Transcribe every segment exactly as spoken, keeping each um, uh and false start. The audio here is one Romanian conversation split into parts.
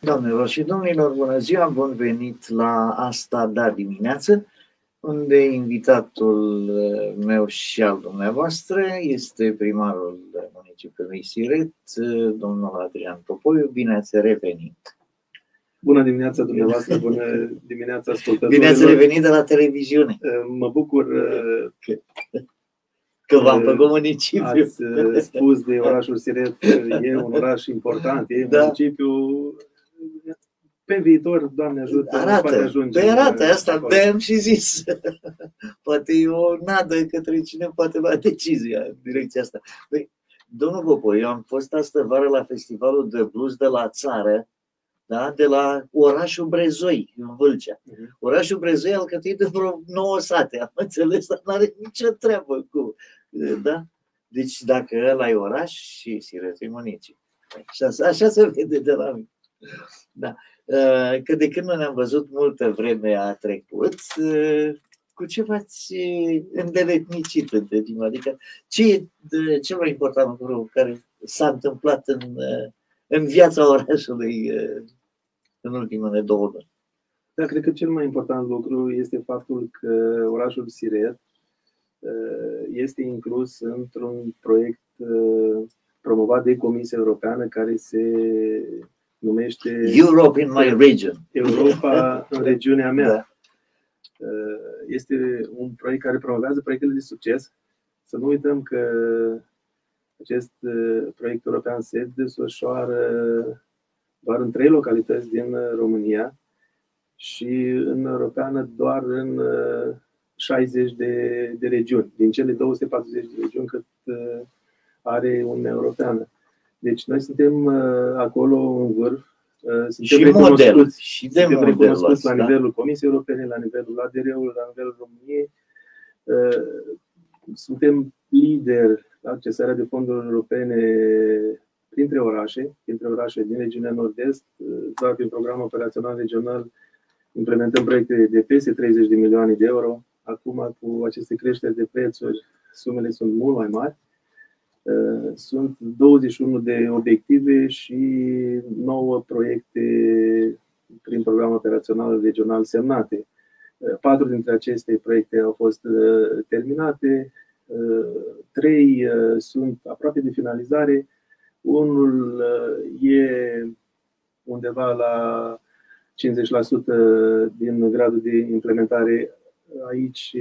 Doamnelor și domnilor, bună ziua, bun venit la Asta Da Dimineață, unde invitatul meu și al dumneavoastră este primarul municipiului Siret, domnul Adrian Popoiu. Bine ați revenit! Bună dimineața dumneavoastră, bună dimineața ascultătorilor! Bine ați revenit de la televiziune! Mă bucur că, că v-am făcut municipiu. Ați spus de orașul Siret, e un oraș important, e un da. municipiu. Pe viitor, Doamne ajută, arată, poate ajunge. Pe arată, asta de-am și zis. Poate e o nadă către cine poate lua decizia în direcția asta. Păi, domnul Popoi, eu am fost astă vară la festivalul de blues de la țară, da? De la orașul Brezoi, în Vâlcea. Uh-huh. Orașul Brezoi alcătuit de vreo nouă sate, am înțeles, dar nu are nicio treabă cu... Da? Deci dacă ăla e oraș și Siret e municipiu. Așa, așa se vede de la mine. Da. Că de când nu ne-am văzut, multă vreme a trecut, cu ce v-ați îndeletnicit între timp? Adică ce e cel mai important lucru care s-a întâmplat în, în viața orașului în ultimele două luni? Da, cred că cel mai important lucru este faptul că orașul Siret este inclus într-un proiect promovat de Comisia Europeană care se numește Europe in my region. Europa în regiunea mea. Da. Este un proiect care promovează proiectele de succes. Să nu uităm că acest proiect european se desfășoară doar în trei localități din România și în Europeană doar în șaizeci de, de regiuni, din cele două sute patruzeci de regiuni cât are Uniunea Europeană. Deci noi suntem acolo în vârf, suntem și recunoscuți, model, și de suntem model, recunoscuți la da? nivelul Comisiei Europene, la nivelul A D R-ului, la nivelul României. Suntem lideri la accesarea de fonduri europene printre orașe, printre orașe din regiunea Nord-Est, doar prin programul operațional regional implementăm proiecte de peste treizeci de milioane de euro. Acum, cu aceste creșteri de prețuri, sumele sunt mult mai mari. Sunt douăzeci și unu de obiective și nouă proiecte prin programul operațional regional semnate. Patru dintre aceste proiecte au fost terminate, trei sunt aproape de finalizare, unul e undeva la cincizeci la sută din gradul de implementare. Aici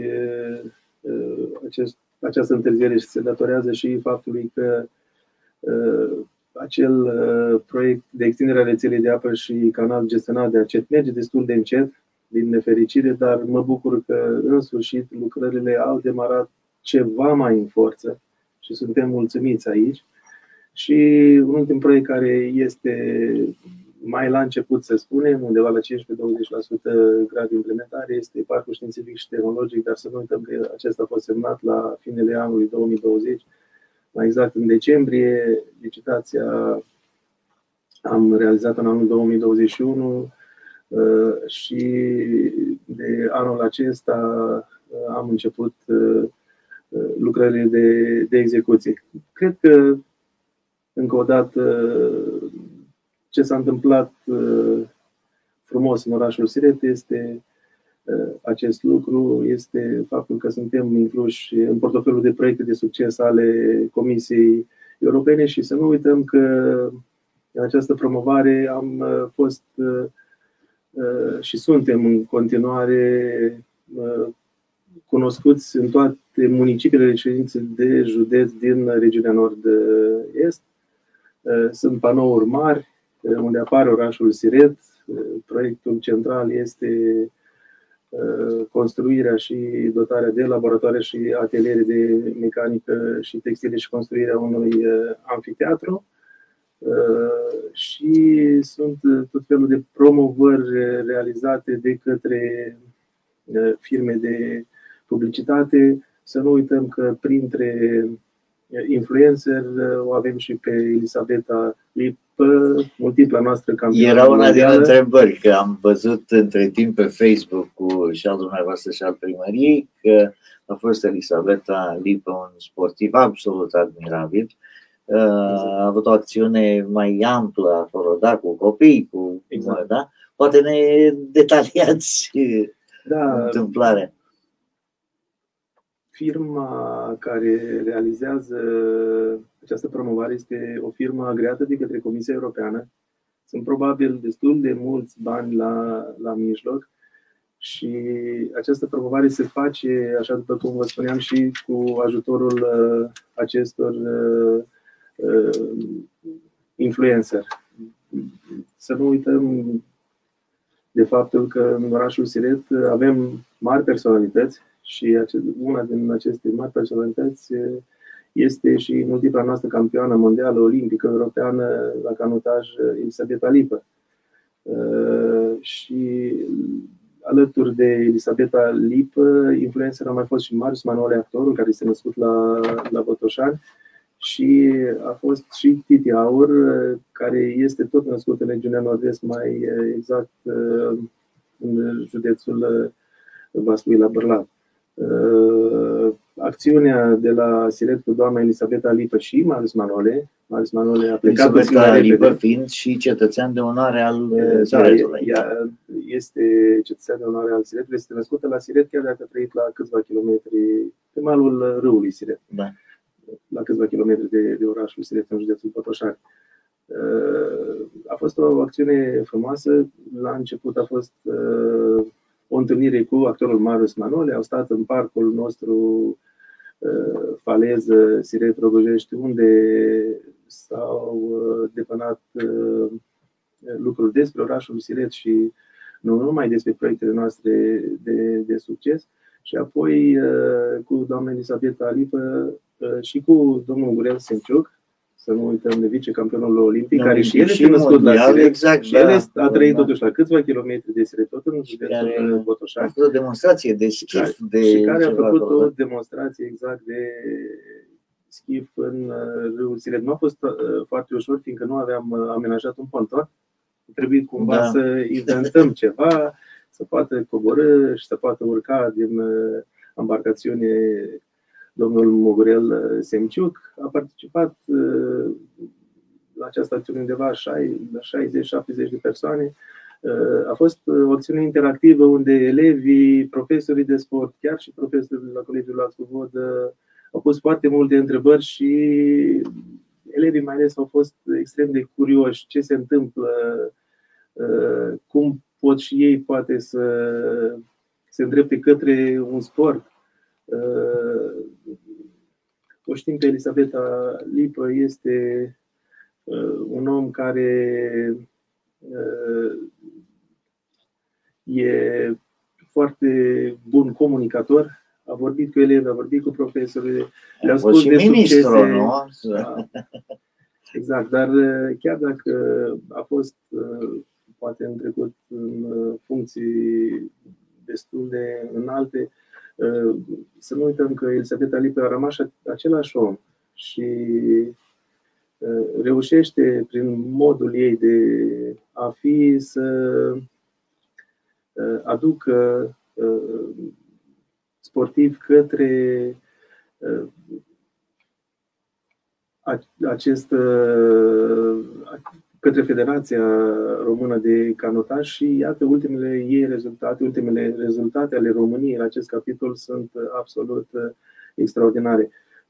acest Această întârziere se datorează și faptului că uh, acel uh, proiect de extindere a rețelei de apă și canal gestionat de ACET merge destul de încet, din nefericire, dar mă bucur că în sfârșit lucrările au demarat ceva mai în forță și suntem mulțumiți aici. Și un ultim proiect care este mai la început, să spunem, undeva la cincisprezece douăzeci la sută grad de implementare, este Parcul Științific și Tehnologic, dar să nu uităm că acesta a fost semnat la finele anului două mii douăzeci, mai exact în decembrie. Licitația am realizat în anul două mii douăzeci și unu și de anul acesta am început lucrările de, de execuție. Cred că, încă o dată, ce s-a întâmplat frumos în orașul Siret este acest lucru, este faptul că suntem incluși în portofelul de proiecte de succes ale Comisiei Europene și să nu uităm că în această promovare am fost și suntem în continuare cunoscuți în toate municipiile de ședințe de județ din regiunea Nord-Est. Sunt panouri mari unde apare orașul Siret. Proiectul central este construirea și dotarea de laboratoare și ateliere de mecanică și textile și construirea unui amfiteatru. Și sunt tot felul de promovări realizate de către firme de publicitate. Să nu uităm că printre influencer o avem și pe Elisabeta Lipă, multipla noastră campioană. Era una din întrebări, că am văzut între timp pe Facebook-ul și al dumneavoastră și al primăriei că a fost Elisabeta Lipă un sportiv absolut admirabil. a avut o acțiune mai amplă acolo, da, cu copii, cu Exact. Da? Poate ne detaliați Da, întâmplarea. Firma care realizează această promovare este o firmă agreată de către Comisia Europeană. Sunt probabil destul de mulți bani la, la mijloc și această promovare se face, așa după cum vă spuneam, și cu ajutorul uh, acestor uh, uh, influencer. Să nu uităm de faptul că în orașul Siret avem mari personalități și una din aceste mari personalități este și multipla noastră campioană mondială, olimpică, europeană la canotaj, Elisabeta Lipă. Și alături de Elisabeta Lipă, influencer a mai fost și Marius Manole, actorul care s-a născut la, la Botoșani, și a fost și Titi Aur, care este tot născut în regiunea Nord-Est, mai exact în județul Vaslui la Bârlav. Acțiunea de la Siret cu doamna Elisabeta Lipă și Marius Manole, Marius Manole a plecat Elisabeta Lipă fiind și cetățean de onoare al Siretului. Da, este cetățean de onoare al Siretului, este născută la Siret, chiar dacă a trăit la câțiva kilometri pe malul râului Siret. Da. La câțiva kilometri de, de orașul Siret, în județul Botoșani. A fost o acțiune frumoasă. La început a fost o întâlnire cu actorul Marius Manole. Au stat în parcul nostru faleză Siret-Rogojești, unde s-au depănat lucruri despre orașul Siret și nu numai despre proiectele noastre de, de succes. Și apoi cu doamna Elisabeta Lipă și cu domnul Mugurel Semciuc, să nu uităm de vicecampionul olimpic, no, care și el este născut la Siret, exact, și el da, a trăit da. totuși la câțiva kilometri de Siret, tot în județul Botoșani. A făcut o demonstrație de schif. De și care a făcut acolo, o demonstrație exact de schif în râul Siret. Nu a fost foarte ușor, fiindcă nu aveam amenajat un ponton. Trebuie cumva da. să inventăm ceva, să poată coborî și să poată urca din embarcațiune. Domnul Mugurel Semciuc a participat la această acțiune undeva șaizeci șaptezeci de persoane. A fost o acțiune interactivă unde elevii, profesorii de sport, chiar și profesorii de la Colegiul Lațcu Vod au pus foarte multe întrebări și elevii mai ales au fost extrem de curioși ce se întâmplă, cum pot și ei poate să se îndrepte către un sport. O știm că Elisabeta Lipă este un om care e foarte bun comunicator. A vorbit cu elevi, a vorbit cu profesori, le-a spus de succese. Da. Exact, dar chiar dacă a fost poate în trecut în funcții destul de înalte, să nu uităm că Elisabeta Lipă a rămas același om și reușește prin modul ei de a fi să aducă sportiv către acest către Federația Română de Canotaj și iată ultimele ei rezultate, ultimele rezultate ale României în acest capitol sunt absolut extraordinare.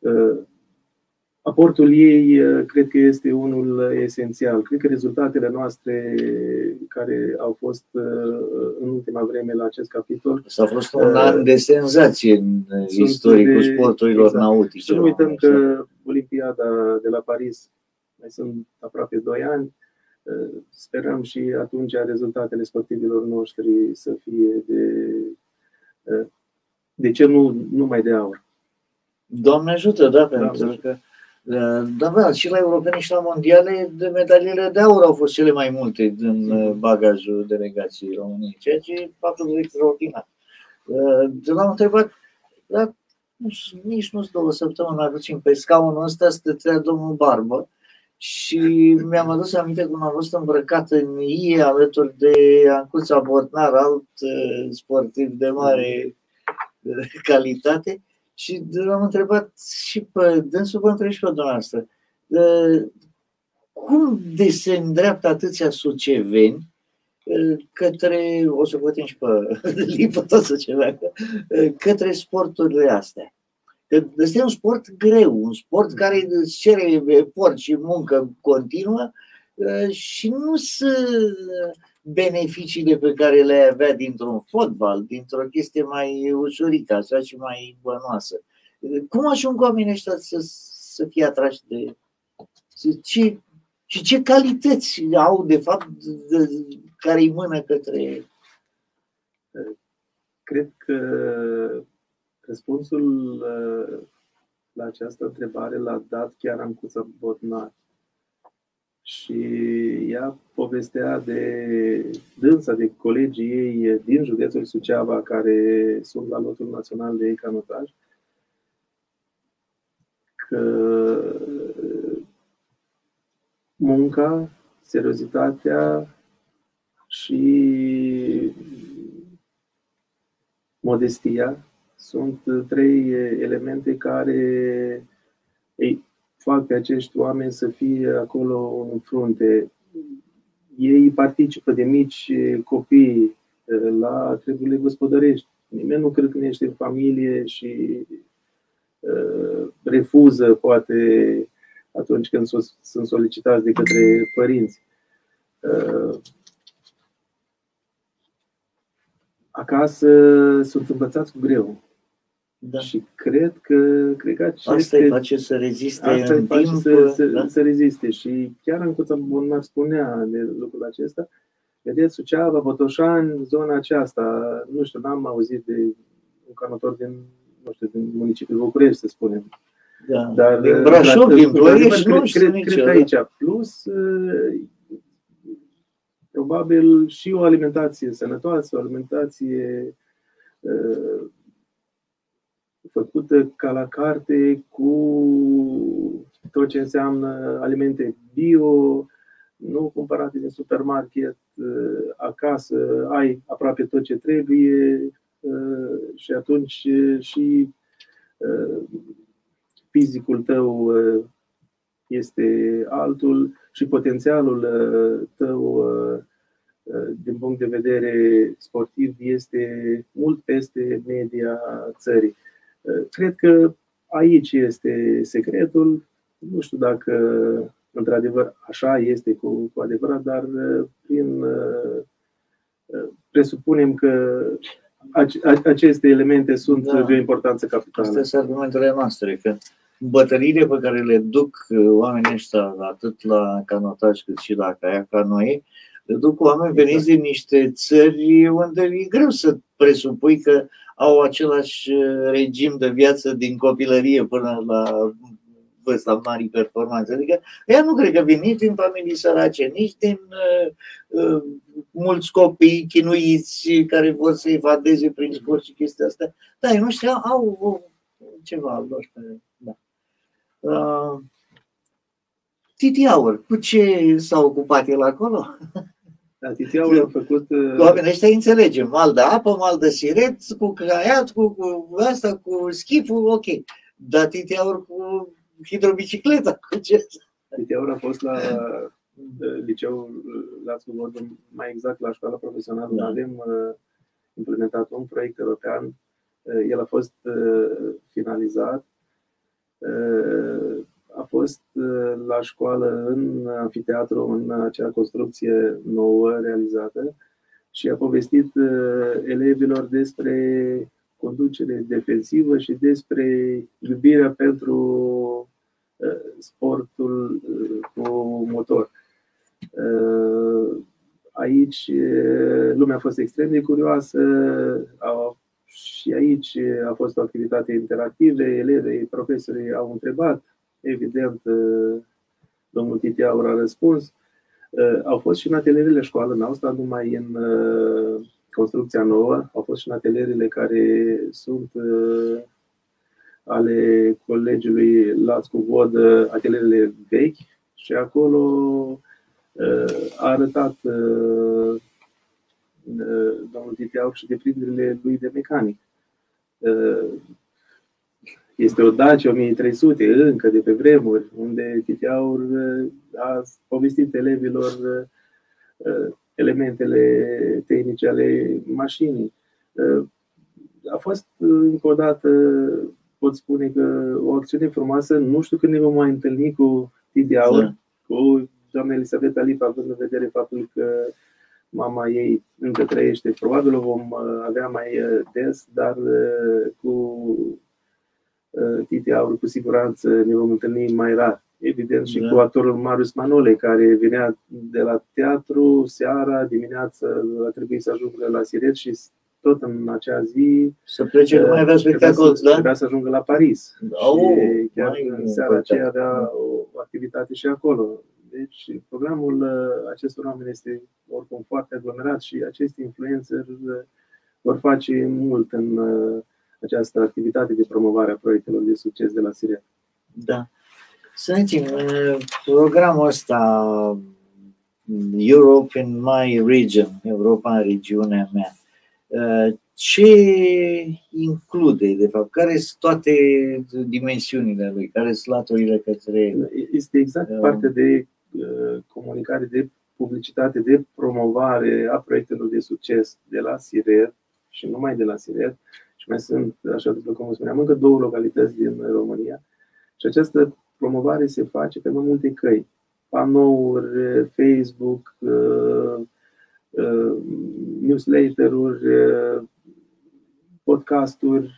Aportul ei cred că este unul esențial. Cred că rezultatele noastre care au fost în ultima vreme la acest capitol s-a fost un an de senzație în istoricul sporturilor exact. nautice. Să nu uităm că Olimpiada de la Paris mai sunt aproape doi ani. Sperăm și atunci rezultatele sportivilor noștri să fie de, de ce nu numai de aur. Doamne ajută, da, pentru că da, da, și la europene și la mondiale de medaliile de aur au fost cele mai multe din bagajul delegației României, ceea ce e absolut extraordinar. L-am întrebat, dar nici nu-s două săptămâni mai puțin, pe scaunul ăsta stătea domnul Barbă și mi-am adus aminte cum am fost îmbrăcat în ie alături de Ancuța Bortnar, alt sportiv de mare calitate. Și l-am întrebat și pe dânsul, vă întreb și pe dumneavoastră, Cum de se îndreaptă atâția suceveni către, o să văd și pe lipă tot să ceva, către sporturile astea? Că este un sport greu, un sport care îți cere efort și muncă continuă și nu sunt beneficiile pe care le avea dintr-un fotbal, dintr-o chestie mai ușurică, așa, și mai bănoasă. Cum ajung oamenii ăștia să, să fie atrași de... Ce, și ce calități au, de fapt, de, care îi mână către... Cred că răspunsul la această întrebare l-a dat chiar Ancuța Botnar. Și ea povestea de dânsa, de colegii ei din județul Suceava, care sunt la lotul național de canotaj, că munca, seriozitatea și modestia sunt trei elemente care îi fac pe acești oameni să fie acolo în frunte. Ei participă de mici copii la treburile gospodărești. Nimeni nu crâcnește în familie și uh, refuză, poate, atunci când sunt solicitați de către părinți. Uh, acasă sunt învățați cu greu. Da. Și cred că, cred că aceste, asta îi face să reziste asta în face timp. Să, să, da? să reziste. Și chiar Ancuța Botnar spunea de lucrul acesta. Vedeți, Suceava, Botoșani, zona aceasta, nu știu, n-am auzit de un canotor din, nu știu, din municipiul București, să spunem. Da. Dar, din Brașov, dar, din Ploiești, nu știu cred, nicio, cred că aici. Plus, probabil și o alimentație sănătoasă, o alimentație făcută ca la carte, cu tot ce înseamnă alimente bio, nu cumpărate din supermarket, acasă ai aproape tot ce trebuie și atunci și fizicul tău este altul și potențialul tău din punct de vedere sportiv este mult peste media țării. Cred că aici este secretul. Nu știu dacă într-adevăr așa este cu, cu adevărat, dar prin presupunem că aceste elemente sunt da. de o importanță capitală. Astea sunt argumentele noastre, că bătăliile pe care le duc oamenii ăștia atât la canotaj cât și la caiac canoe, le duc oameni exact. veniți din niște țări unde e greu să presupui că au același regim de viață din copilărie până la vârsta marii performanțe. Adică ea nu cred că vin nici din familii sărace, nici din uh, uh, mulți copii chinuiți care vor să evadeze prin sport și chestia astea. Da, ei nu știu, au, au ceva al lor. Da. Uh, Titi Aur, cu ce s-a ocupat el acolo? Da, Titi Aur a făcut... Uh... Cu oamenii ăștia înțelegem. Mal de apă, mal de siret, cu caiat, cu, cu asta, cu schiful, ok. Dar Titi Aur cu hidrobicicleta, cu ce? Titi Aur a fost la liceul Lațcu Vodă, mai exact la școala profesională, unde da. avem uh, implementat un proiect european. Uh, el a fost uh, finalizat. Uh, a fost uh, la școală în amfiteatru, în acea construcție nouă realizată și a povestit uh, elevilor despre conducere defensivă și despre iubirea pentru uh, sportul uh, cu motor. Uh, aici uh, lumea a fost extrem de curioasă a, și aici a fost o activitate interactivă, elevii, profesorii au întrebat, evident domnul Titi Aur a răspuns. Au fost și în atelierele școală, n-au stat numai în construcția nouă, au fost și în atelierele care sunt ale colegiului Lațcu Vodă, atelierele vechi, și acolo a arătat domnul Titi Aur și deprinderile lui de mecanic. Este o Dacia o mie trei sute, încă de pe vremuri, unde Titiaur a povestit elevilor elementele tehnice ale mașinii. A fost, încă o dată, pot spune că o acțiune frumoasă. Nu știu când ne vom mai întâlni cu Titiaur, da. Cu doamna Elisabeta Lipa, având în vedere faptul că mama ei încă trăiește. Probabil o vom avea mai des, dar cu Titiaur cu siguranță ne vom întâlni mai rar. Evident și da. Cu actorul Marius Manole, care venea de la teatru seara, dimineața a trebuit să ajungă la Siret și tot în acea zi să plece, nu mai avea spectacol, da? Trebuia să ajungă la Paris. Oh, și chiar în seara aceea avea o activitate și acolo. Deci programul acestor oameni este oricum foarte aglomerat și aceste influențări vor face mult în această activitate de promovare a proiectelor de succes de la Siret. Da. Să ne zicem, programul ăsta Europe in my region, Europa în regiunea mea, ce include, de fapt? Care sunt toate dimensiunile lui? Care sunt laturile către... Este exact parte de comunicare, de publicitate, de promovare a proiectelor de succes de la Siret și numai de la Siret. Și mai sunt, așa după cum spuneam, încă două localități din România. Și această promovare se face pe mai multe căi. Panouri, Facebook, newsletter-uri, podcasturi.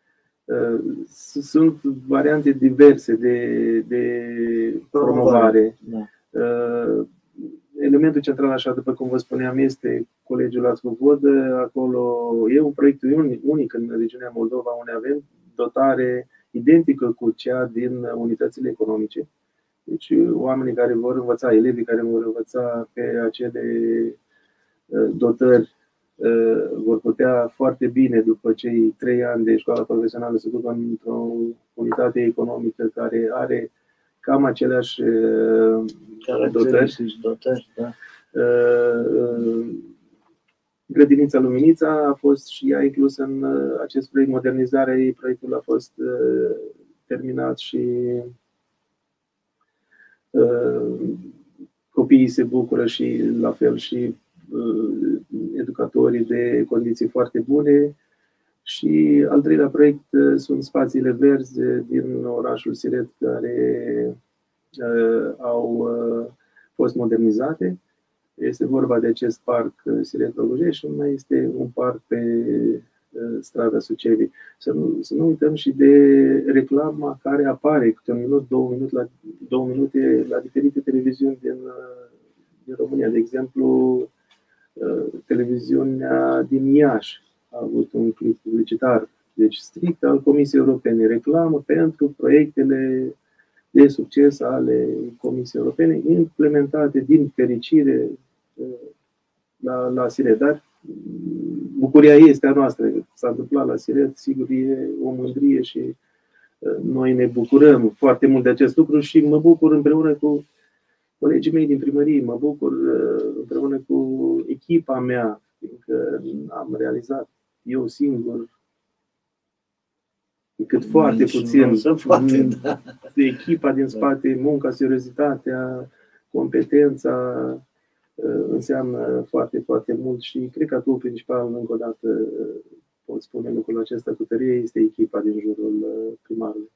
Sunt variante diverse de, de promovare. Da. Elementul central, așa după cum vă spuneam, este Colegiul Ațcu Vodă. Acolo e un proiect unic în regiunea Moldova, unde avem dotare identică cu cea din unitățile economice. Deci oamenii care vor învăța, elevii care vor învăța pe acele dotări vor putea foarte bine, după cei trei ani de școală profesională, să ducă într-o unitate economică care are cam aceleași dotări. dotări da. Grădinița Luminița a fost și ea inclusă în acest proiect. Modernizarea ei, proiectul a fost terminat și copiii se bucură și la fel și educatorii de condiții foarte bune. Și al treilea proiect sunt spațiile verzi din orașul Siret, care au fost modernizate. Este vorba de acest parc Siret Rogojești și mai este un parc pe strada Sucevi. Să nu, să nu uităm și de reclama care apare câte un minut, două minute la, două minute la diferite televiziuni din, din România. De exemplu, televiziunea din Iași a avut un clip publicitar, deci strict al Comisiei Europene, reclamă pentru proiectele de succes ale Comisiei Europene, implementate din fericire la, la Siret. Dar bucuria este a noastră. S-a întâmplat la Siret, sigur e o mândrie și noi ne bucurăm foarte mult de acest lucru și mă bucur împreună cu colegii mei din primărie, mă bucur împreună cu echipa mea, fiindcă am realizat eu singur decât foarte puțin. Poate, da. Echipa din spate, munca, seriozitatea, competența înseamnă foarte, foarte mult și cred că atul principal, încă o dată pot spune lucrul acesta cu tărie, este echipa din jurul primarului.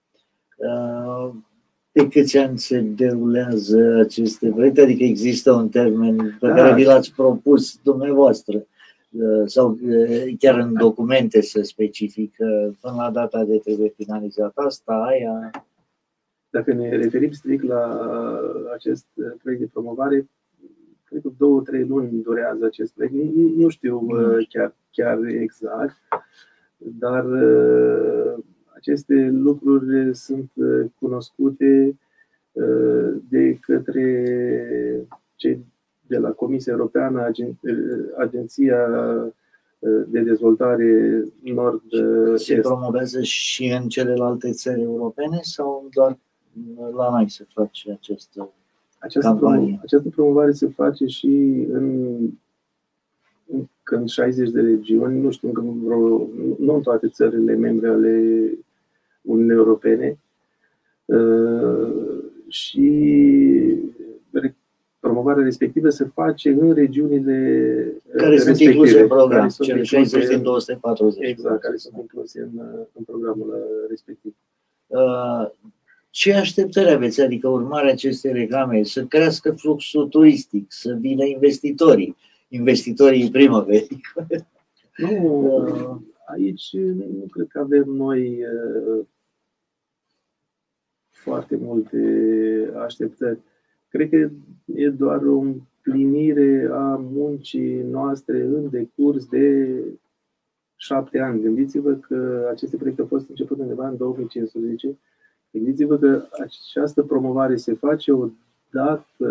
Pe câți ani se derulează aceste proiecte? Adică există un termen pe da. care vi l-ați propus dumneavoastră? Sau chiar în documente se specifică până la data de trebuie finalizat asta, aia? Dacă ne referim strict la acest proiect de promovare, cred că două, trei luni durează acest proiect. Nu știu chiar, chiar exact, dar aceste lucruri sunt cunoscute de către cei de la Comisia Europeană, Agenția de Dezvoltare Nord-Est. Se promovează și în celelalte țări europene sau doar la noi se face această această campanie? Această promovare se face și în, în șaizeci de regiuni, nu știu, încă vreo, nu în toate țările membre ale Uniunii Europene și promovarea respectivă se face în regiunile care sunt incluse în program, cele șaizeci din două sute patruzeci. Exact, care sunt incluse în, în programul respectiv. Ce așteptări aveți? Adică urmarea acestei reclame, să crească fluxul turistic, să vină investitorii, investitorii primăverii? Nu, aici nu cred că avem noi foarte multe așteptări. Cred că e doar o împlinire a muncii noastre în decurs de șapte ani. Gândiți-vă că aceste proiecte au fost începute undeva în două mii cincisprezece. Gândiți-vă că această promovare se face odată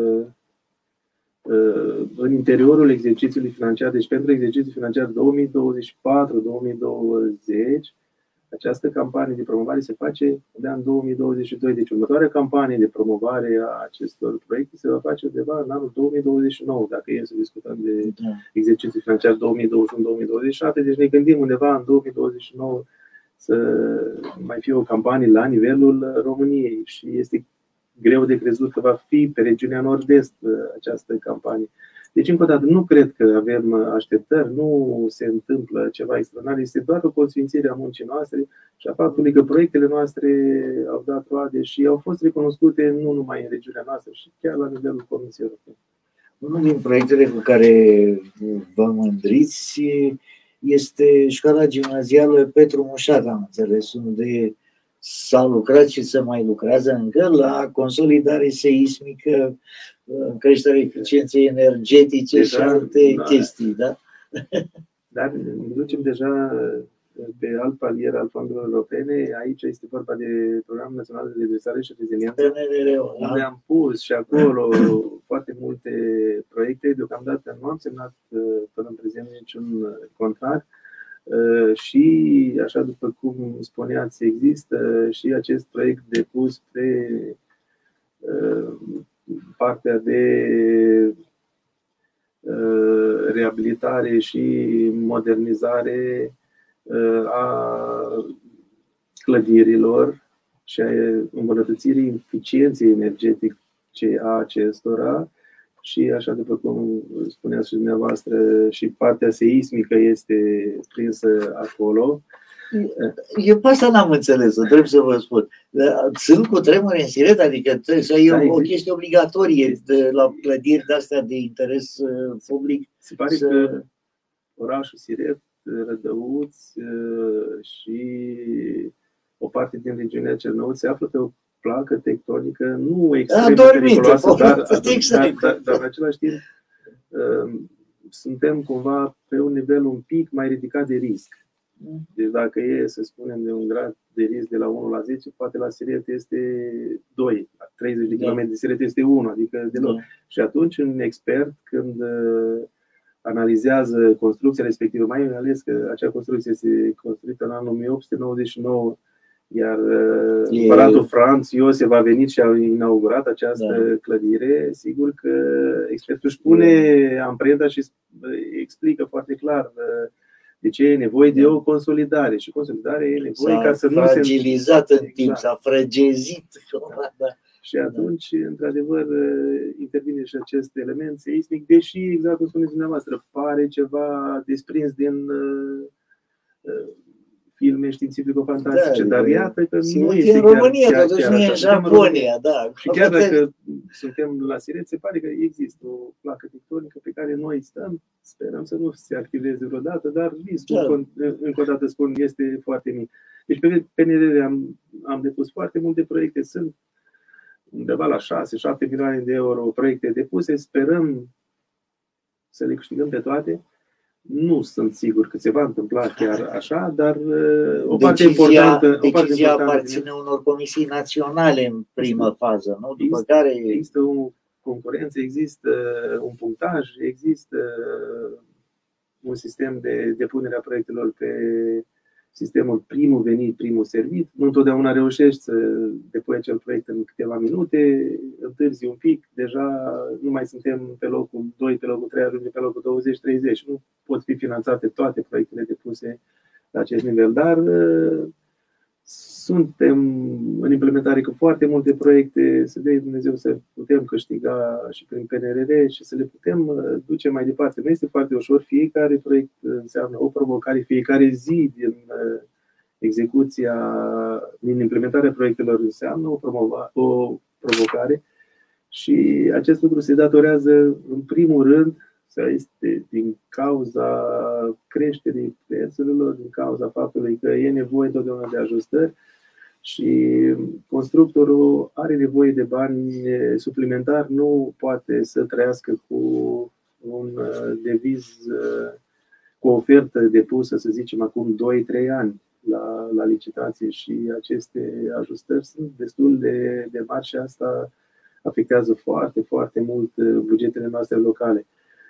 în interiorul exercițiului financiar, deci pentru exercițiul financiar două mii douăzeci și patru două mii douăzeci. Această campanie de promovare se face de în două mii douăzeci și doi. Deci următoarea campanie de promovare a acestor proiecte se va face undeva în anul două mii douăzeci și nouă, dacă e să discutăm de exercițiul financiar două mii douăzeci și unu două mii douăzeci și șapte. Deci ne gândim undeva în două mii douăzeci și nouă să mai fie o campanie la nivelul României și este greu de crezut că va fi pe regiunea nord-est această campanie. Deci, încă o dată, nu cred că avem așteptări, nu se întâmplă ceva extraordinar, este doar o consfințire a muncii noastre și a faptului că proiectele noastre au dat roade și au fost recunoscute nu numai în regiunea noastră, ci chiar la nivelul Comisiei Europene. Unul din proiectele cu care vă mândriți este școala gimnazială Petru Mușat, am înțeles, unde s-a lucrat și se mai lucrează încă la consolidare seismică, creșterea eficienței energetice deja, și alte da, chestii, da? Dar ne ducem deja pe alt palier al fondurilor europene. Aici este vorba de Programul Național de Redresare și Reziliență, unde am pus și acolo foarte multe proiecte. Deocamdată nu am semnat până în prezent niciun contract. Și, așa după cum spuneați, există și acest proiect depus pe partea de reabilitare și modernizare a clădirilor și a îmbunătățirii eficienței energetice a acestora. Și, așa după cum spuneați și dumneavoastră, și partea seismică este prinsă acolo. Eu pe asta n-am înțeles, trebuie să vă spun. Sunt cu tremure în Siret, adică trebuie să e da, o chestie obligatorie de la clădiri de-astea de interes public. Se pare să... că orașul Siret, Rădăuți și o parte din regiunea Cernăuți se află pe o placă tectonică, nu extrem de periculoasă, dar, dar, dar, dar în același timp suntem cumva pe un nivel un pic mai ridicat de risc. Deci dacă e, să spunem, de un grad de risc de la unu la zece, poate la Siret este doi, la treizeci de kilometri de Siret este unu, adică deloc. Da. Și atunci un expert, când analizează construcția respectivă, mai ales că acea construcție este construită în anul o mie opt sute nouăzeci și nouă, iar împăratul Franț Iosef a venit și a inaugurat această da. clădire, sigur că expertul își pune amprenta și explică foarte clar de ce e nevoie de o consolidare. Și consolidare e nevoie ca să nu se... fragilizat în timp, exact. S-a frăgezit. Da. Și atunci, într-adevăr, intervine și acest element seismic, deși, exact cum spuneți dumneavoastră, pare ceva desprins din filme științifico-fantastice, da, dar iată că nu este în România, chiar, totuși chiar, nu e în Japonia, da. Și chiar dacă suntem la Siret, se pare că există o placă tectonică pe care noi stăm, sperăm să nu se activeze vreodată, dar riscul, da. încă o dată spun, este foarte mic. Deci pe P N R R am, am depus foarte multe proiecte, sunt undeva la șase șapte milioane de euro proiecte depuse, sperăm să le câștigăm pe toate. Nu sunt sigur că se va întâmpla chiar așa, dar o parte decizia, importantă... O parte decizia importantă aparține din... unor comisii naționale în primă există, fază, nu? După există, care... Există o concurență, există un punctaj, există un sistem de depunere a proiectelor pe sistemul primul venit, primul servit. Nu întotdeauna reușești să depui acel proiect în câteva minute, întârzi un pic, deja nu mai suntem pe locul doi, pe locul trei, ajungem pe locul douăzeci treizeci. Nu pot fi finanțate toate proiectele depuse la acest nivel, dar Suntem în implementare cu foarte multe proiecte, să dea Dumnezeu să putem câștiga și prin P N R R și să le putem duce mai departe. Nu este foarte ușor, fiecare proiect înseamnă o provocare, fiecare zi din execuția, din implementarea proiectelor înseamnă o, promova, o provocare și acest lucru se datorează în primul rând să este din cauza creșterii prețurilor, din cauza faptului că e nevoie întotdeauna de ajustări și constructorul are nevoie de bani suplimentari, nu poate să trăiască cu un deviz, cu o ofertă depusă, să zicem, acum doi trei ani la, la licitație și aceste ajustări sunt destul de, de mari și asta afectează foarte, foarte mult bugetele noastre locale.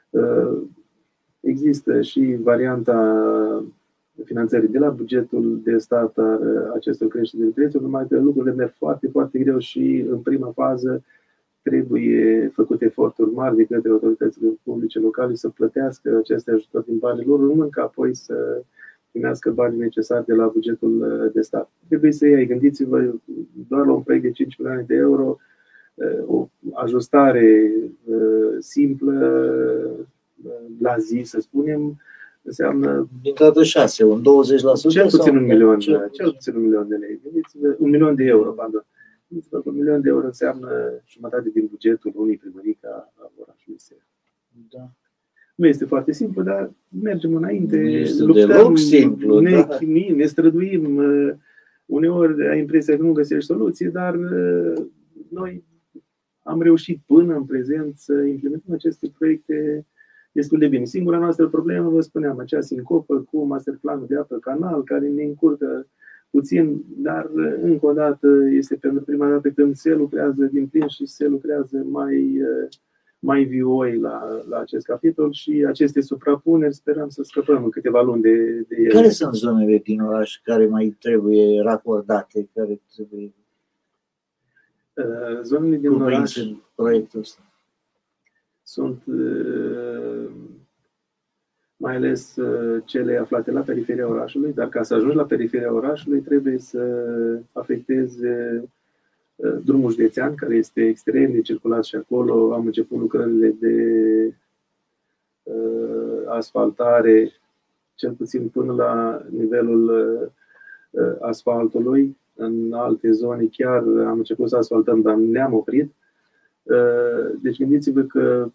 Există și varianta finanțării de la bugetul de stat al acestor creșteri de prețuri, numai că lucrurile merg foarte, foarte greu și în prima fază trebuie făcute eforturi mari de către autoritățile publice locale să plătească aceste ajutori din banii lor, urmând ca apoi să primească banii necesari de la bugetul de stat. Trebuie să iei, gândiți-vă, doar la un proiect de cinci milioane de euro, o ajustare simplă la zi, să spunem, înseamnă din toate șase, un douăzeci la sută cel puțin sau un milion, cel, cel puțin un milion de lei. Gândiți-vă, un milion de euro, pardon. Gândiți-vă că un milion de euro înseamnă jumătate din bugetul unei primării ca a orașului Serea. Da. Nu este foarte simplu, dar mergem înainte, este luptăm, deloc simplu, ne da. chinuim, ne străduim. Uneori ai impresia că nu găsești soluții, dar noi am reușit până în prezent să implementăm aceste proiecte destul de bine. Singura noastră problemă, vă spuneam, acea sincopă cu masterplanul de apă canal, care ne încurcă puțin, dar încă o dată este pentru prima dată când se lucrează din plin și se lucrează mai, mai vioi la, la acest capitol și aceste suprapuneri sperăm să scăpăm în câteva luni de, de ele. Care sunt zonele din oraș care mai trebuie racordate, care trebuie zonele din oraș în proiectul ăsta? Sunt mai ales cele aflate la periferia orașului, dar ca să ajungi la periferia orașului trebuie să afectezi drumul județean, care este extrem de circulat și acolo am început lucrările de asfaltare, cel puțin până la nivelul asfaltului. În alte zone chiar am început să asfaltăm, dar ne-am oprit. Deci gândiți-vă că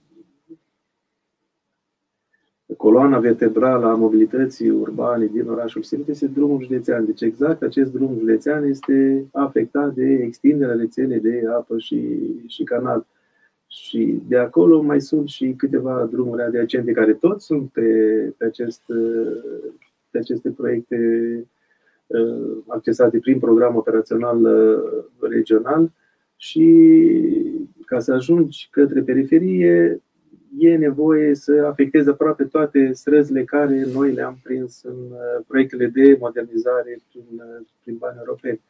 coloana vertebrală a mobilității urbane din orașul Silt este drumul județean. Deci exact acest drum județean este afectat de extinderea rețelei de apă și, și canal. Și de acolo mai sunt și câteva drumuri adiacente care tot sunt pe, pe, acest, pe aceste proiecte accesate prin program operațional regional. Și ca să ajungi către periferie, e nevoie să afectezi aproape toate străzile care noi le-am prins în proiectele de modernizare prin, prin bani europeni.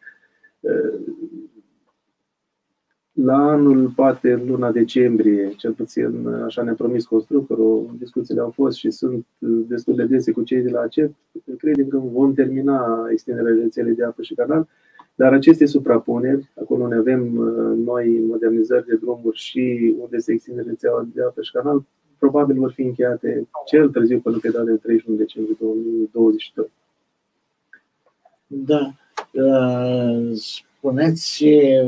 La anul, poate în luna decembrie, cel puțin așa ne-a promis constructorul, discuțiile au fost și sunt destul de dese cu cei de la ACEP, credem că vom termina extinderea rețelei de apă și canal. Dar aceste suprapuneri, acolo unde avem noi modernizări de drumuri și unde se extinde rețeaua de apă și canal, probabil vor fi încheiate cel târziu până pe data de treizeci și unu decembrie două mii douăzeci și doi. Da. Spuneți,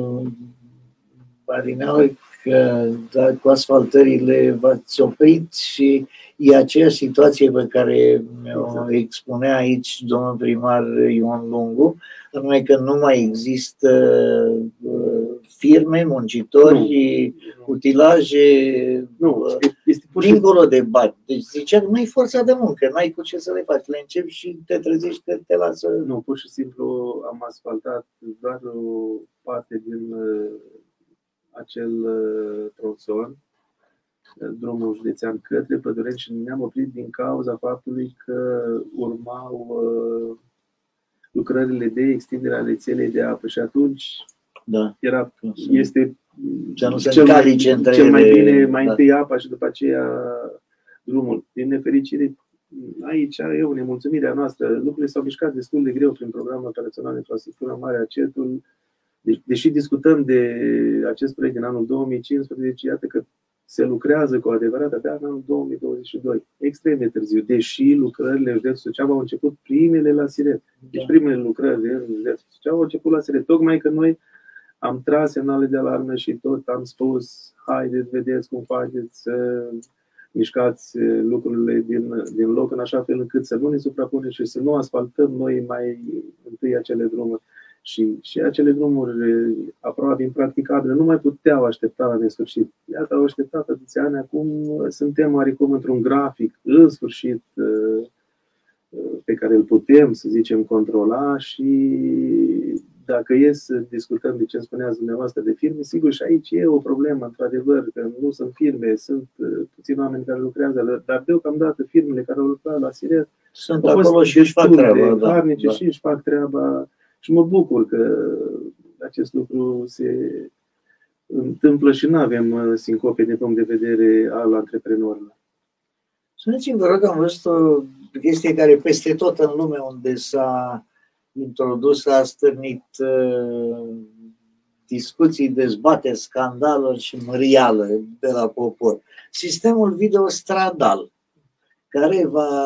Marineau, că da, cu asfaltările v-ați oprit și e aceeași situație pe care mi-o expunea aici domnul primar Ion Lungu, anume că nu mai există firme, muncitori, nu, utilaje, nu, este dincolo de bani. Deci zicea că nu e forța de muncă, n-ai cu ce să le faci, le începi și te trezești că te lasă. Nu, pur și simplu am asfaltat doar o parte din acel tronson, drumul județean către Pădureni, și ne-am oprit din cauza faptului că urmau lucrările de extindere a rețelei de apă și atunci da. era, este cel, cel, mai, cel mai bine mai da. întâi apa și după aceea drumul. Din nefericire, aici e o nemulțumire a noastră. Lucrurile s-au mișcat destul de greu prin programul operațional Infrastructura Mare Acetul. Deci, deși discutăm de acest proiect din anul două mii cincisprezece, iată că se lucrează cu adevărat abia în anul două mii douăzeci și doi. Extrem de târziu, deși lucrările în județul Suceava au început primele la Siret. Deci primele lucrări în județul Suceava au început la Siret. Tocmai că noi am tras semnale de alarmă și tot am spus: haideți, vedeți cum faceți să mișcați lucrurile din, din loc, în așa fel încât să nu ne suprapunem și să nu asfaltăm noi mai întâi acele drumuri. Și, și acele drumuri aproape impracticabile nu mai puteau aștepta la nesfârșit. Iată, au așteptat atâția ani, acum suntem oarecum într-un grafic în sfârșit pe care îl putem, să zicem, controla. Și dacă e să discutăm de ce spuneați dumneavoastră de firme, sigur și aici e o problemă, într-adevăr, că nu sunt firme, sunt puțini oameni care lucrează, dar deocamdată firmele care au lucrat la Siret sunt acolo și își fac treaba, da, harnice, da. Și își fac treaba. Și mă bucur că acest lucru se întâmplă și nu avem sincope din punct de vedere al antreprenorilor. Spuneți-mi, vă rog, am văzut o chestie care peste tot în lume unde s-a introdus, a stârnit uh, discuții, dezbateri, scandaluri și mărială de la popor. Sistemul video stradal, care va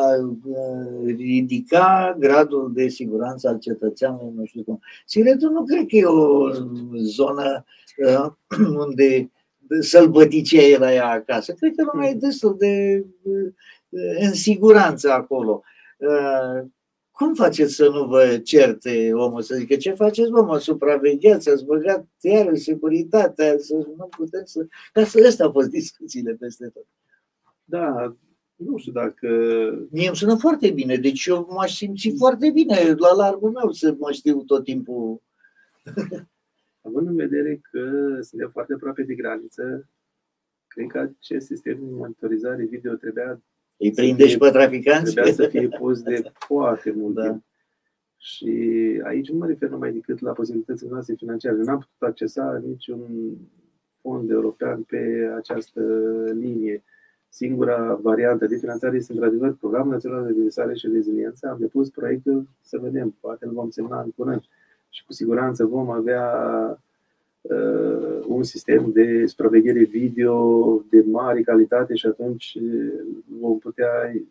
ridica gradul de siguranță al cetățeanului, nu știu cum. Siretul nu cred că e o zonă uh, unde sălbăticia e la ea acasă. Cred că lumea e destul de uh, în siguranță acolo. Uh, cum faceți să nu vă certe omul? Să zică, ce faceți, mă, mă supravegheați, ați băgat iară securitatea, să nu putem să... Ca să astea au fost discuțiile peste tot. Da, nu știu dacă... Mie îmi sună foarte bine, deci eu m-aș simți foarte bine la largul meu să mă știu tot timpul. Având în vedere că suntem foarte aproape de graniță, cred că acest sistem de monitorizare video trebuia... Îi prinde și pe traficanți? Trebuia să fie pus de foarte mult da. timp. Și aici nu mă refer numai decât la posibilitățile noastre financiare. N-am putut accesa niciun fond european pe această linie. Singura variantă de finanțare este, într-adevăr, Programul Național de Redresare și Reziliență. Am depus proiectul, să vedem, poate îl vom semna în curând. Și cu siguranță vom avea uh, un sistem de supraveghere video de mare calitate și atunci vom putea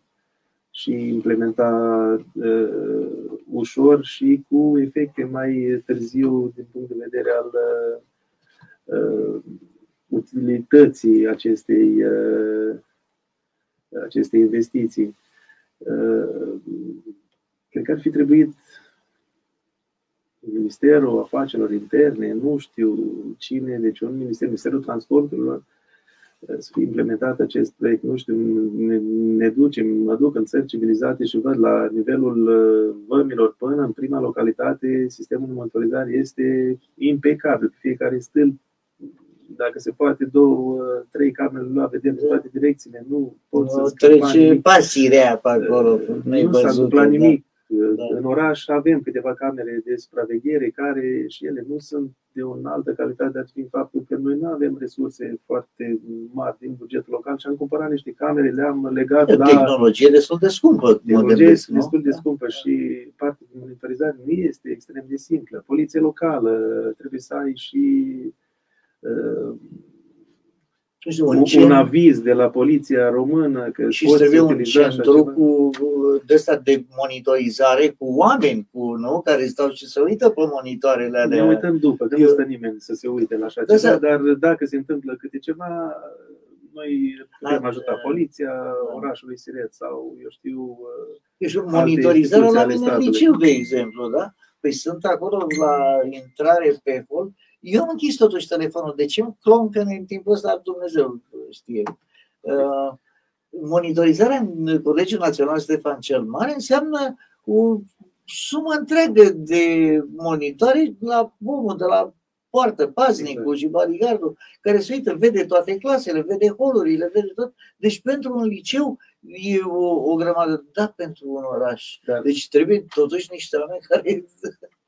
și implementa uh, ușor și cu efecte mai târziu din punct de vedere al uh, utilității acestei uh, aceste investiții. Cred că ar fi trebuit Ministerul Afacerilor Interne, nu știu cine, deci un minister, Ministerul Transporturilor, să fie implementat acest proiect. Nu știu, ne, ne ducem, mă duc în țări civilizate și văd la nivelul vămilor până în prima localitate, sistemul de monitorizare este impecabil. Pe fiecare stâlp, dacă se poate, două, trei camere la vedem în toate direcțiile, nu pot să trece pasirea pe acolo. Nu s-a întâmplat nimic. Da. În oraș avem câteva camere de supraveghere care și ele nu sunt de o înaltă calitate, dat fiind faptul că noi nu avem resurse foarte mari din bugetul local și am cumpărat niște camere, le-am legat de la... Tehnologie destul de scumpă. Tehnologie este destul de scumpă și partea de monitorizare nu este extrem de simplă. Poliție locală, trebuie să ai și uh, un, un aviz de la poliția română că și trebuie un centru cu de ăsta de monitorizare cu oameni, cu nu care stau și se uită pe monitoarele alea. Ne uităm după, că nu stă nimeni să se uite la așa da, ceva, dar dacă se întâmplă câte ceva, noi putem ajuta poliția orașului Siret sau eu știu. Deci monitorizarea la mine în liceu, de exemplu, da? Păi sunt acolo la intrare pe hol. Eu am închis totuși telefonul. De ce îmi cloncă în timpul ăsta? Dumnezeu știe. Uh, monitorizarea în Colegiul Național Ștefan cel Mare înseamnă o sumă întreagă de monitoare la omul de la poartă, paznicul și bodyguardul, care se uită, vede toate clasele, vede holurile, vede tot. Deci pentru un liceu e o, o grămadă, da, pentru un oraș. Da. Deci trebuie totuși niște oameni care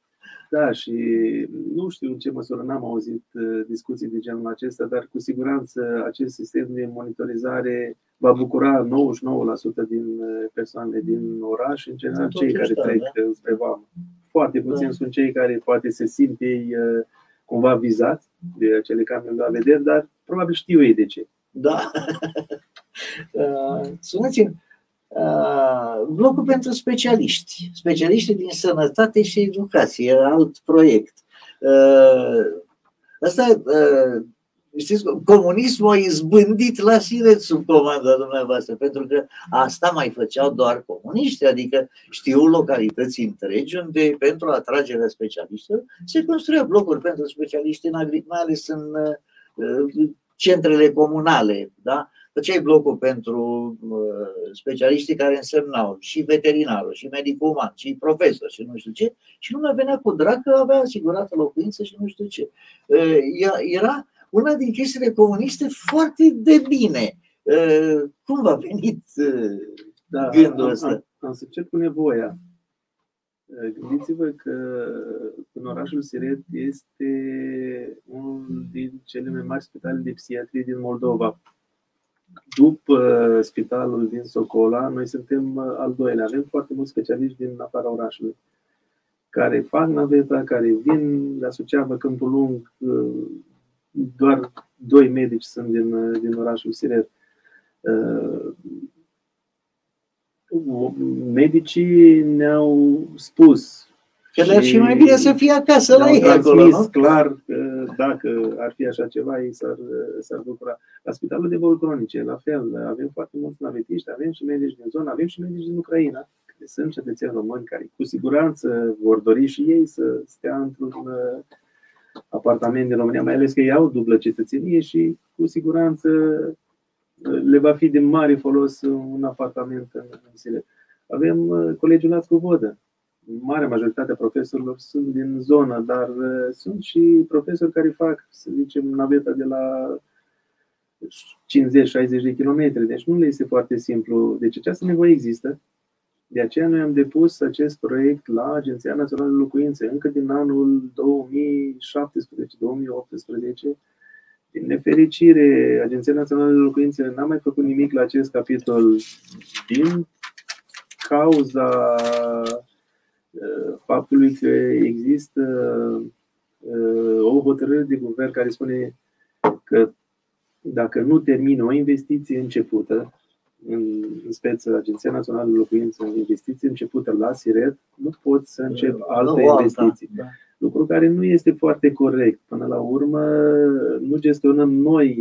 Da, și nu știu în ce măsură, n-am auzit discuții de genul acesta, dar cu siguranță acest sistem de monitorizare va bucura nouăzeci și nouă la sută din persoanele din oraș, în general cei care trec spre vamă. Foarte puțini sunt cei care poate se simt ei cumva vizați de acele camere la vedere, dar probabil știu ei de ce. Da. Spuneți-mi, blocul pentru specialiști, specialiștii din sănătate și educație, alt proiect. Asta, știți, comunismul a izbândit la Siret sub comanda dumneavoastră, pentru că asta mai făceau doar comuniști, adică știu localități întregi unde pentru atragerea specialiștilor se construiau blocuri pentru specialiști în agricultură, mai ales în centrele comunale, da? Făceai blocul pentru specialiștii care însemnau și veterinarul, și medicul uman, și profesor, și nu știu ce, și lumea venea cu drag că avea asigurată locuință și nu știu ce. Era una din chestiile comuniste foarte de bine. Cum v-a venit da, gândul ăsta? Am, am să încep cu nevoia. Gândiți-vă că în orașul Siret este unul din cele mai mari spitale de psihiatrie din Moldova. După spitalul din Socola, noi suntem al doilea. Avem foarte mulți specialiști din afara orașului care fac naveta, care vin la Suceava, Câmpul Lung. Doar doi medici sunt din, din orașul Siret. Medicii ne-au spus că le-ar fi mai bine să fie acasă la ei acolo, nu? Clar că dacă ar fi așa ceva, ei s-ar, s-ar bucura. La spitalul de boli cronice, la fel, avem foarte mulți navetiști, avem și medici din zonă, avem și medici din Ucraina, care sunt cetățeni români, care cu siguranță vor dori și ei să stea într-un apartament din România, mai ales că ei au dublă cetățenie și cu siguranță le va fi de mare folos un apartament în Siret. Avem Colegiul Lațcu Vodă. Marea majoritate a profesorilor sunt din zonă, dar sunt și profesori care fac, să zicem, naveta de la cincizeci șaizeci de kilometri. Deci nu le este foarte simplu. Deci această nevoie există. De aceea noi am depus acest proiect la Agenția Națională de Locuințe încă din anul două mii șaptesprezece două mii optsprezece. Din nefericire, Agenția Națională de Locuințe n-a mai făcut nimic la acest capitol din cauza faptului că există o hotărâre de guvern care spune că dacă nu termină o investiție începută, în speță Agenția Națională de Locuință, în investiție începută la Siret, nu poți să începi alte investiții. Lucru care nu este foarte corect. Până la urmă, nu gestionăm noi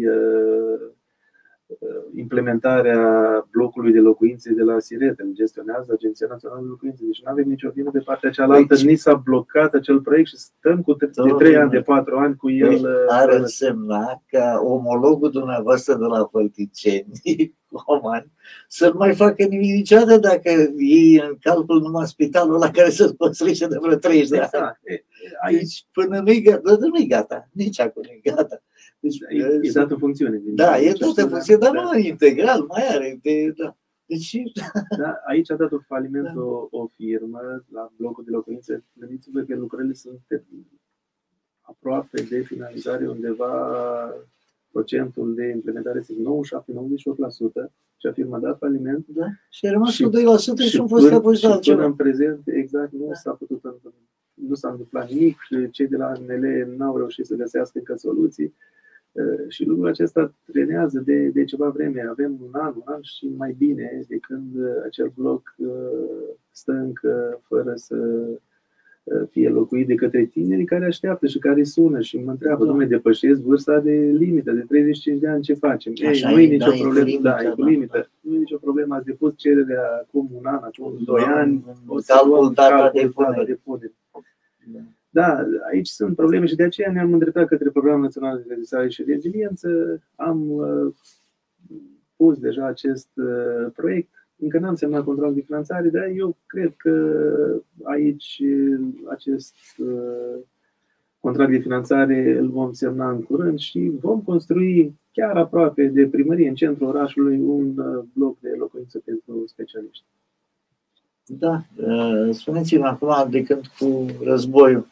implementarea blocului de locuințe de la Siret, îl gestionează Agenția Națională de Locuințe. Deci nu avem nicio vină de partea cealaltă. Ni s-a blocat acel proiect și stăm cu de trei ani, de patru ani cu el. Ar însemna ca omologul dumneavoastră de la Fălticeni, Coman, să nu mai facă nimic niciodată dacă e în calcul numai spitalul la care se construiește de vreo treizeci de ani. Deci până nu-i gata, nu-i gata, nici acum nu-i gata. Deci, e dat în funcțiune. Da, e dat în funcțiune, dar nu integral, mai are. De, da. Deci, da, aici a dat un faliment da. o, o firmă la blocul de locuințe. Gândiți-vă că lucrările sunt aproape de finalizare, undeva procentul de implementare este nouăzeci și șapte nouăzeci și opt la sută și a firma a dat faliment. Da. Și a rămas cu doi la sută și, și nu fost apoi și până în prezent, exact, nu da. s-a putut nu s-a întâmplat nimic, cei de la A N L n-au reușit să găsească încă soluții și lucrul acesta trenează de, de ceva vreme. Avem un an, un an și mai bine de când acel bloc stă încă fără să fie locuit de către tineri care așteaptă și care sună și mă întreabă, da. Dom'le, depășesc vârsta de limită, de treizeci și cinci de ani, ce facem? Ei, nu e nicio da, problemă, e da, e cu limită. Da. Nu e nicio problemă, ați depus cererea acum un an, acum doi ani, o să luăm data de punere. Da. Da, aici sunt probleme și de aceea ne-am îndreptat către Programul Național de Redresare și Reziliență. Am uh, pus deja acest uh, proiect. Încă n-am semnat contract de finanțare, dar eu cred că aici acest uh, contract de finanțare îl vom semna în curând și vom construi chiar aproape de primărie, în centrul orașului, un uh, bloc de locuințe pentru specialiști. Da, spuneți-mi acum, de când cu războiul,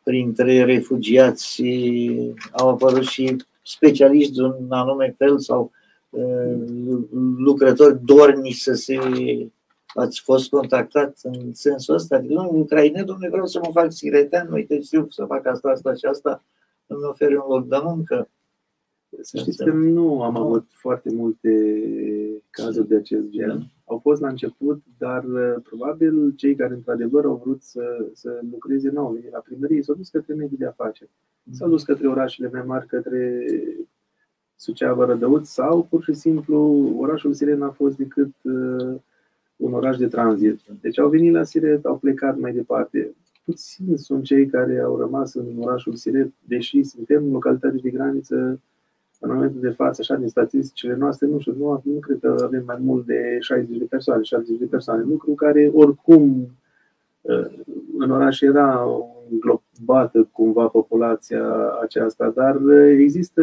printre refugiați au apărut și specialiști de un anume fel sau lucrători dornici să se... Ați fost contactat în sensul ăsta? Nu, ucraineni, domnule, vreau să mă fac siretean, uite, știu să fac asta, asta și asta, îmi oferi un loc de muncă. Să știți că nu am avut foarte multe cazuri de acest gen. Da. Au fost la început, dar probabil cei care într-adevăr au vrut să, să lucreze nu au venit la primărie, s-au dus către mediul de afaceri. S-au dus către orașele mai mari, către Suceava, Rădăuț sau pur și simplu orașul Siret n-a fost decât uh, un oraș de tranzit. Deci au venit la Siret, au plecat mai departe. Puțini sunt cei care au rămas în orașul Siret, deși suntem în localitate de graniță în momentul de față, așa, din statisticile noastre, nu știu, nu, nu cred că avem mai mult de șaizeci de persoane, șaptezeci de persoane, lucru care oricum în oraș era înglobată cumva populația aceasta, dar există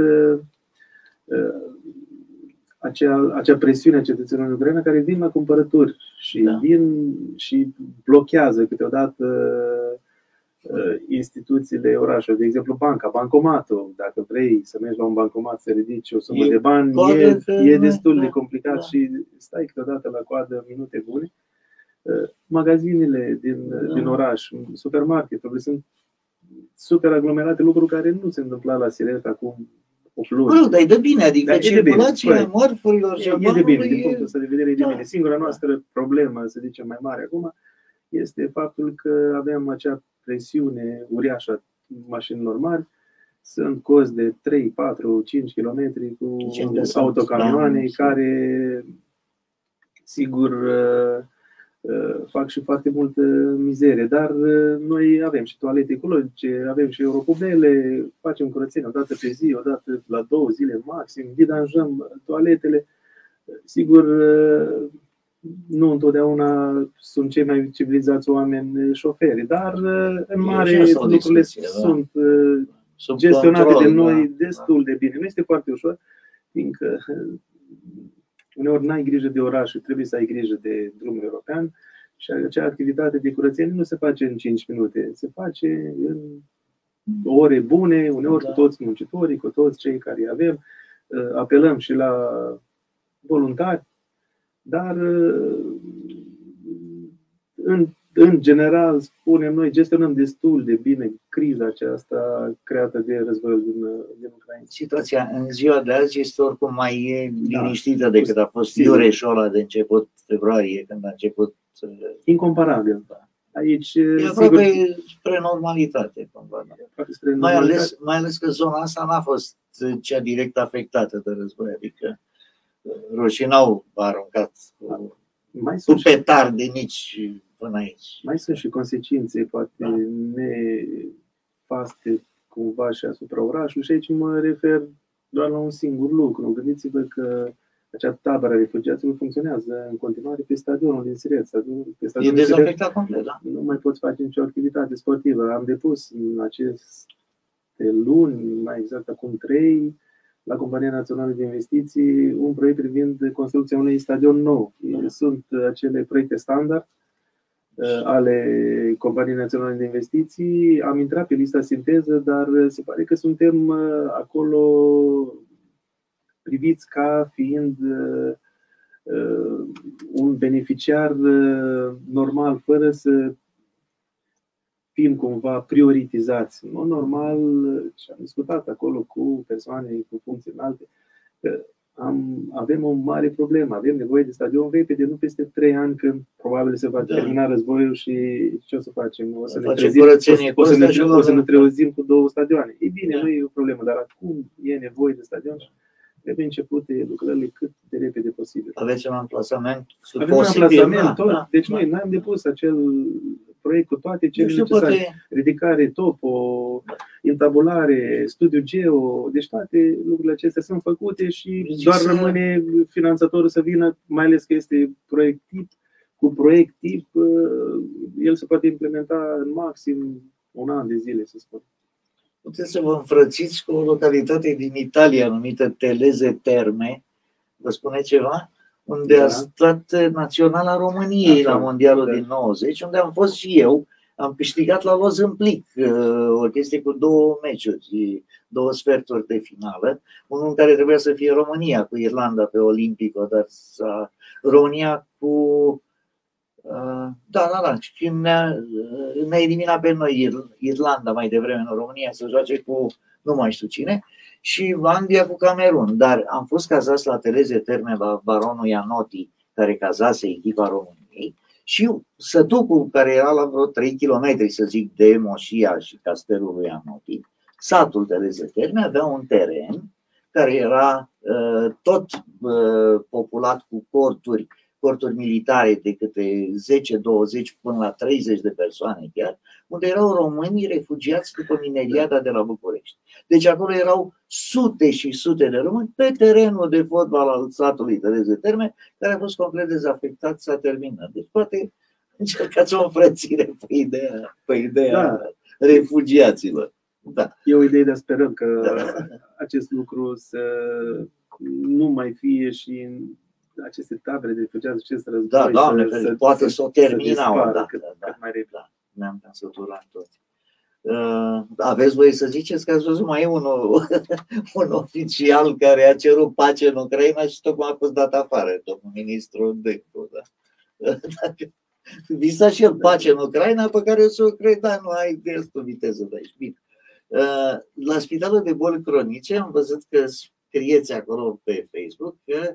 acea, acea presiune a cetățenilor ucraineni care vin la cumpărături și da. vin și blochează câteodată instituțiile orașului, de exemplu banca, bancomatul. Dacă vrei să mergi la un bancomat să ridici o sumă e de bani, e, e destul da, de complicat da. și stai câteodată la coadă minute bune. Magazinele din, da. din oraș, supermarketurile sunt super aglomerate, lucruri care nu se întâmpla la Siret acum o lună. Nu, dar e de bine, adică circulația mărfurilor și e, e de bine, din punctul ăsta de vedere e de da. bine. Singura noastră problemă, să zicem, mai mare acum, este faptul că avem acea presiune uriașă mașinilor mari, sunt cozi de trei, patru, cinci kilometri cu autocamioane care, sigur, fac și foarte multă mizerie. Dar noi avem și toalete ecologice, avem și europubele, facem curățenie o dată pe zi, o dată la două zile maxim, vidanjăm toaletele. Sigur, nu întotdeauna sunt cei mai civilizați oameni șoferi, dar în mare lucrurile sunt da. gestionate control, de noi da, destul de bine. Nu este foarte ușor, fiindcă uneori n-ai grijă de oraș, trebuie să ai grijă de drumul european și acea activitate de curățenie nu se face în cinci minute, se face în ore bune, uneori da. cu toți muncitorii, cu toți cei care avem. Apelăm și la voluntari, dar în, în general, spunem noi, gestionăm destul de bine criza aceasta creată de războiul din, din Ucraina. Situația în ziua de azi este oricum mai liniștită da, decât a fost iureșul ăla de început februarie, când a început. Incomparabil. Da. Aici, e aproape spre normalitate. Cumva, da. spre mai, ales, mai ales că zona asta n-a fost cea direct afectată de război, adică rușii n-au aruncat cu, mai cu petarde nici până aici. Mai sunt și consecințe poate da. nefaste cumva și asupra orașului și aici mă refer doar la un singur lucru. Gândiți-vă că acea tabără a refugiaților funcționează în continuare pe stadionul din Siret. E dezafectat complet, da? Nu mai poți face nicio activitate sportivă. Am depus în aceste luni, mai exact acum trei, la Compania Națională de Investiții, un proiect privind construcția unui stadion nou. Da. Sunt acele proiecte standard ale Companiei Naționale de Investiții. Am intrat pe lista sinteză, dar se pare că suntem acolo priviți ca fiind un beneficiar normal, fără să fim cumva prioritizați. Nu normal, și am discutat acolo cu persoane cu funcții înalte, că am, avem o mare problemă. Avem nevoie de stadion repede, nu peste trei ani, când probabil se va termina da. războiul și ce o să facem? O să ne trezim, o, o să ne, o să ne trezim cu două stadioane. E bine, da. nu e o problemă, dar acum e nevoie de stadion și trebuie începute lucrările cât de repede posibil. Aveți un amplasament Avem un amplasament, tot. Da, deci da. noi n-am depus acel proiect cu toate cele necesare. Poate... Ridicare, topo, intabulare, studiu geo, deci toate lucrurile acestea sunt făcute și deci doar să... rămâne finanțatorul să vină, mai ales că este proiect tip. Cu proiect tip, el se poate implementa în maxim un an de zile, să spun. Puteți să vă înfrățiți cu o localitate din Italia numită Teleze Terme, vă spune ceva? Unde da. a stat Naționala României Așa, la Mondialul da. din nouăzeci, unde am fost și eu. am câștigat la Loz în plic, o chestie cu două meciuri, două sferturi de finală, unul în care trebuia să fie România cu Irlanda pe Olimpico, dar s-a, România cu da, da, da, și ne-a, ne-a eliminat pe noi Irlanda mai devreme în România să joace cu nu mai știu cine și Anglia cu Camerun, dar am fost cazați la Tereze Terme la baronul Ianotti, care cazase echipa României, și sătucul care era la vreo trei kilometri, să zic, de Moșia și castelul lui Ianotti, satul Tereze Terme avea un teren care era uh, tot uh, populat cu corturi, corturi militare de câte zece, douăzeci până la treizeci de persoane chiar, unde erau români refugiați după mineriada de la București. Deci acolo erau sute și sute de români pe terenul de fotbal al satului Tereze Terme, care a fost complet dezafectat, s-a terminat. Deci poate încercați o înfrățire pe ideea, pe ideea da. refugiaților. Da. E o idee, dar sperăm că da. acest lucru să nu mai fie și în aceste tabere de refugiați, acest război, da, Doamne, să, să, poate să o termina o dată. Cât, da, cât mai repede. Da, ne-am săturat toți. Uh, aveți voie să ziceți că ați văzut, mai e un, un oficial care a cerut pace în Ucraina și tocmai a fost dat afară, domnul ministru Dăncu. Da? Visa și el pace în Ucraina, pe care o să o cred, da, nu ai destul viteză de aici. Bine. Uh, la Spitalul de Boli Cronice am văzut că scrieți acolo pe Facebook că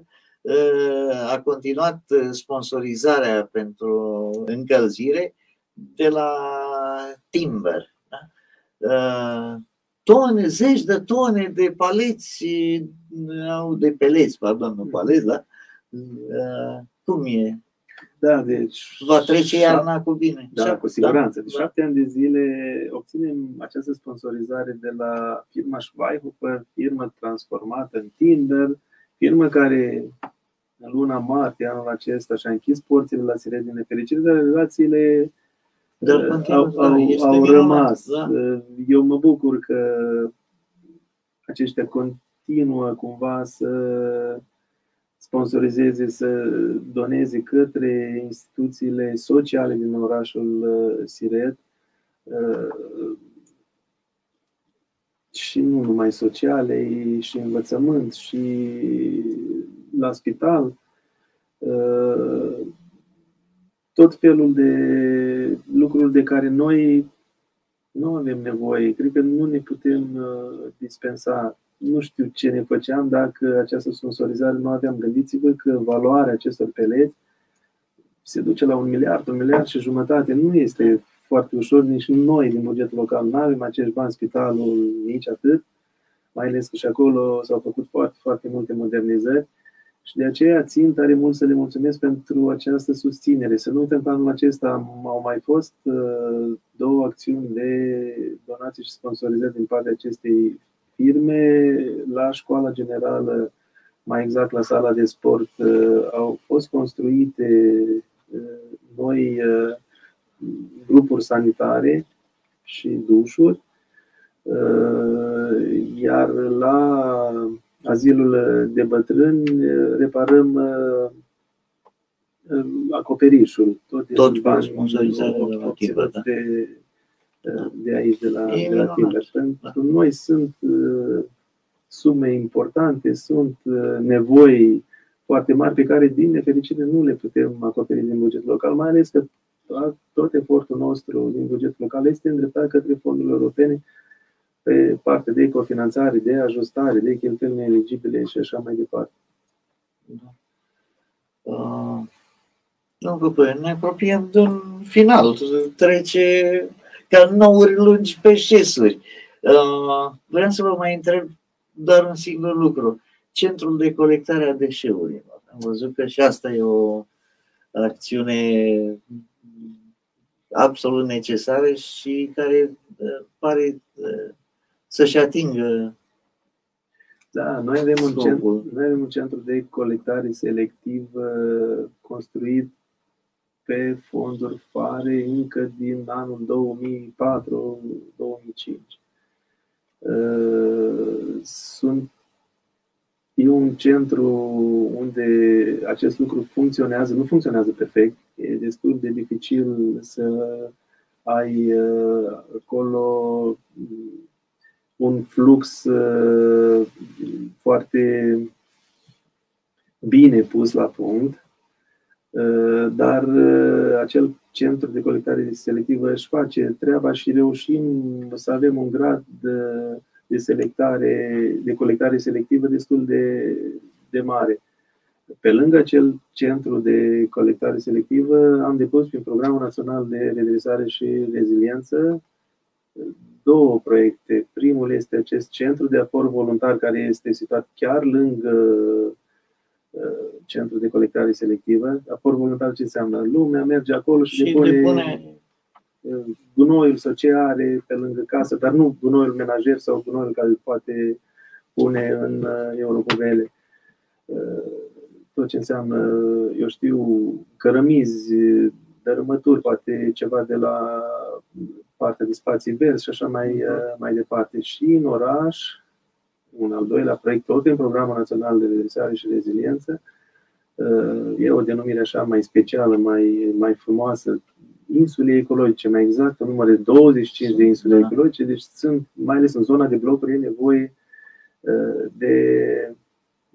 a continuat sponsorizarea pentru încălzire de la Timber. Da? Tone, zeci de tone de paleți, de peleți, pardon, nu paleți, da? Cum e? Da, deci va trece iarna cu bine. Da, șapte, cu siguranță. De da. șapte ani de zile obținem această sponsorizare de la firma Schweihofer, firmă transformată în Timber, firmă care în luna martie anul acesta și-a închis porțile la Siret din nefericire, dar relațiile dar au, au, au rămas. Da. Eu mă bucur că aceștia continuă cumva să sponsorizeze, să doneze către instituțiile sociale din orașul Siret și nu numai sociale, și învățământ, și la spital, tot felul de lucruri de care noi nu avem nevoie. Cred că nu ne putem dispensa. Nu știu ce ne făceam dacă această sponsorizare nu aveam. Gândiți-vă că valoarea acestor peleți se duce la un miliard, un miliard și jumătate. Nu este foarte ușor, nici noi din bugetul local nu avem acești bani, spitalul nici atât, mai ales că și acolo s-au făcut foarte, foarte multe modernizări. Și de aceea țin tare mult să le mulțumesc pentru această susținere. Să nu uităm că anul acesta au mai fost două acțiuni de donații și sponsorizări din partea acestei firme. La școala generală, mai exact la sala de sport, au fost construite noi grupuri sanitare și dușuri, iar la azilul de bătrâni reparăm acoperișul. Tot, tot bani sponsorizare de, de aici, de la, de la Timber. Pentru noi sunt sume importante, sunt nevoi foarte mari pe care, din nefericire, nu le putem acoperi din bugetul local, mai ales că tot efortul nostru din bugetul local este îndreptat către fondurile europene pe partea de cofinanțare, de ajustare, de cheltuieli eligibile și așa mai departe. Da. Uh, nu, ne apropiem de un final. Trece ca nouri lungi pe șesuri. Uh, vreau să vă mai întreb doar un singur lucru. Centrul de colectare a deșeurilor. Am văzut că și asta e o acțiune absolut necesară și care pare să-și atingă. Da, noi avem, un centru, noi avem un centru de colectare selectiv construit pe fonduri fare încă din anul două mii patru două mii cinci. Sunt E un centru unde acest lucru funcționează, nu funcționează perfect, e destul de dificil să ai acolo un flux foarte bine pus la punct, dar acel centru de colectare selectivă își face treaba și reușim să avem un grad de, de selectare, de colectare selectivă destul de, de mare. Pe lângă acel centru de colectare selectivă, am depus prin Programul Național de Redresare și Reziliență două proiecte. Primul este acest centru de aport voluntar care este situat chiar lângă centru de colectare selectivă. Aport voluntar ce înseamnă? Lumea merge acolo și, și depune, depune gunoiul sau ce are pe lângă casă, dar nu gunoiul menajer sau gunoiul care îl poate pune în europubele. Tot ce înseamnă, eu știu, cărămizi, dărâmături, poate ceva de la partea de spații verzi și așa mai, mai departe. Și în oraș, un al doilea proiect, tot în Programul Național de Redresare și Reziliență, e o denumire așa mai specială, mai, mai frumoasă, insule ecologice, mai exact, un număr de douăzeci și cinci de insule da. ecologice, deci sunt, mai ales în zona de blocuri, e nevoie de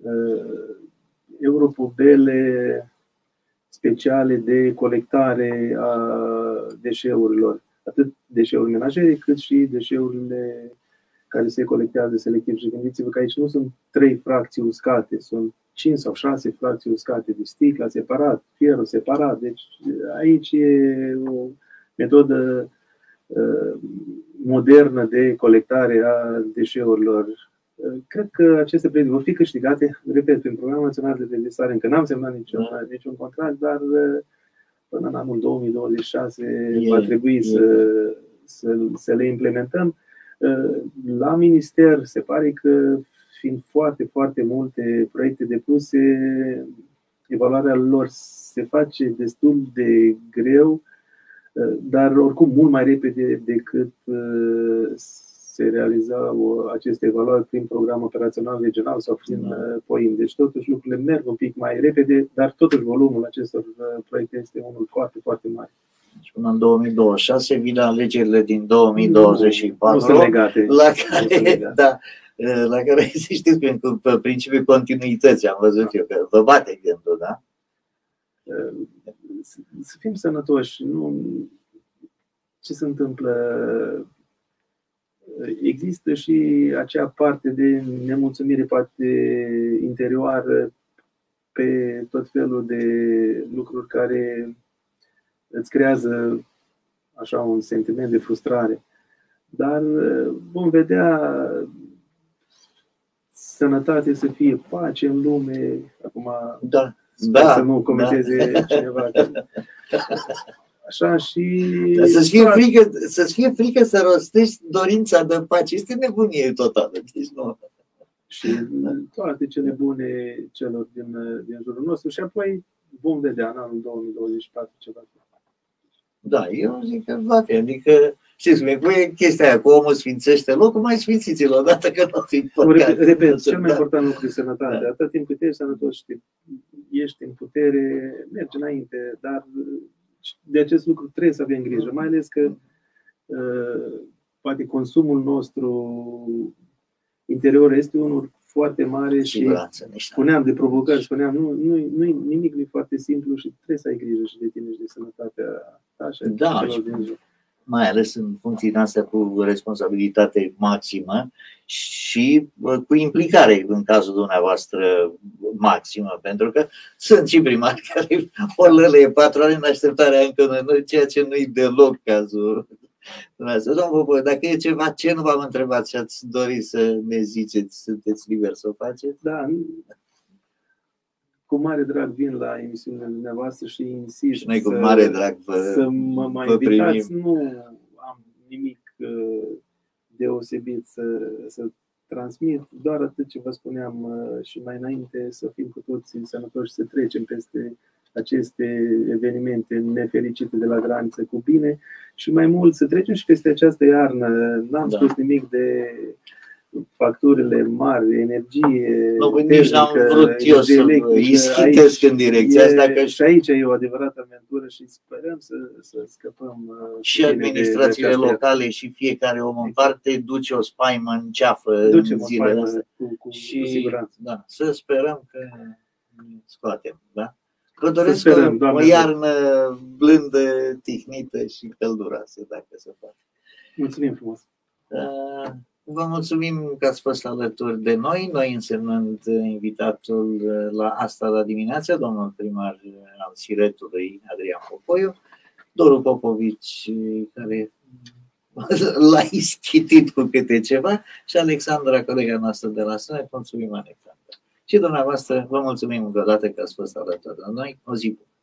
europubele speciale de colectare a deșeurilor, atât deșeuri menajere, cât și deșeurile care se colectează selectiv. Și gândiți-vă că aici nu sunt trei fracții uscate, sunt cinci sau șase fracții uscate de sticla separat, fierul separat. Deci aici e o metodă uh, modernă de colectare a deșeurilor. Cred că aceste proiecte vor fi câștigate, repet, prin Programul Național de Redresare. Încă n-am semnat niciun, niciun contract, dar până în anul două mii douăzeci și șase e, va trebui e. Să, să, să le implementăm. La minister se pare că, fiind foarte, foarte multe proiecte depuse, evaluarea lor se face destul de greu, dar oricum mult mai repede decât se realizau aceste evaluări prin program operațional regional sau prin da. POIM. Deci totuși lucrurile merg un pic mai repede, dar totuși volumul acestor proiecte este unul foarte, foarte mare. Deci până în două mii douăzeci și șase vin alegerile din două mii douăzeci și patru, nu, nu sunt legate. La care, da, la care să știți, pe principiul continuității am văzut eu, că vă bate gândul, da? Să fim sănătoși. Nu... Ce se întâmplă? Există și acea parte de nemulțumire, poate interioară, pe tot felul de lucruri care îți creează așa un sentiment de frustrare. Dar vom vedea sănătate, să fie pace în lume. Acum da, sper da, să nu comenteze da. cineva. Așa și... Să-ți fie frică, să-ți fie frică să rostești dorința de pace. Este nebunie totală. Deci nu. Și toate cele bune celor din, din jurul nostru. Și apoi vom vedea în anul două mii douăzeci și patru ceva. Da, eu zic că va fi. Adică, știți cum e, cu chestia aia, cu omul sfințește locul, mai sfințiți-l odată că nu fi păcat. Repet, cel mai important lucru e sănătate. Da. Atât timp cât ești sănătos, ești în putere, mergi înainte, dar de acest lucru trebuie să avem grijă, mai ales că uh, poate consumul nostru interior este unul foarte mare și spuneam de provocări, spuneam, nu, nu, nu, nimic nu e foarte simplu și trebuie să ai grijă și de tine și de sănătatea ta și da, din jur. Mai ales în funcții astea cu responsabilitate maximă și cu implicare în cazul dumneavoastră maximă, pentru că sunt și primari care ori lălăie patru ani în așteptarea încă noi, ceea ce nu-i deloc cazul dumneavoastră. Domnul Popă, dacă e ceva ce nu v-am întrebat și ați dori să ne ziceți, sunteți liberi să o faceți? Da, cu mare drag vin la emisiunile dumneavoastră și insist și noi cu mare drag vă, să mă mai invitați. Nu am nimic deosebit să, să transmit, doar atât ce vă spuneam și mai înainte, să fim cu toții sănătoși, să trecem peste aceste evenimente nefericite de la graniță cu bine și mai mult să trecem și peste această iarnă. N-am da. spus nimic de facturile mari de energie. Nu, nici n-am vrut eu să îi schitesc în direcția asta. Că și aici e o adevărată aventură și sperăm să, să scăpăm. Și administrațiile locale și fiecare om în parte duce o spaimă în ceafă în zilele astea. Cu, cu, și cu siguranță. Da, să sperăm că scoatem, da? Vă doresc sperăm, o, o iarnă blândă, tihnită și călduroasă, dacă se poate. Mulțumim frumos! Vă mulțumim că ați fost alături de noi, noi însemnând invitatul la asta la dimineață, domnul primar al Siretului, Adrian Popoiu, Doru Popovici, care l-a ischitit cu câte ceva, și Alexandra, colega noastră de la Sunet. Mulțumim, Alexandra. Și dumneavoastră, vă mulțumim încă o dată că ați fost alături de noi. O zi bună!